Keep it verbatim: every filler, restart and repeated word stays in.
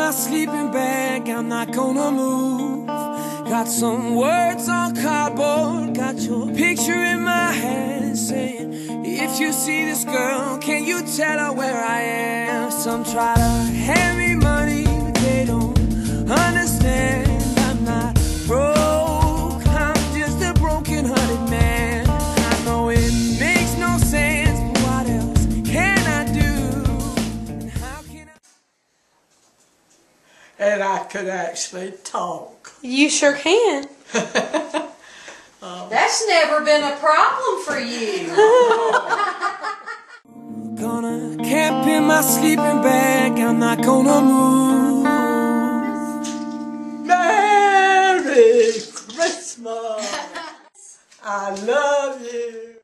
my sleeping bag, I'm not gonna move. Got some words on cardboard, got your picture in my hand, saying, if you see this girl, can you tell her where I am? Some try to hand me money, but they don't understand. I'm not broke, I'm just a broken-hearted man. I know it makes no sense, but what else can I do? And how can I... And I could actually talk. You sure can. um, That's never been a problem for you. Gonna camp in my sleeping bag, I'm not gonna move. Merry Christmas. I love you.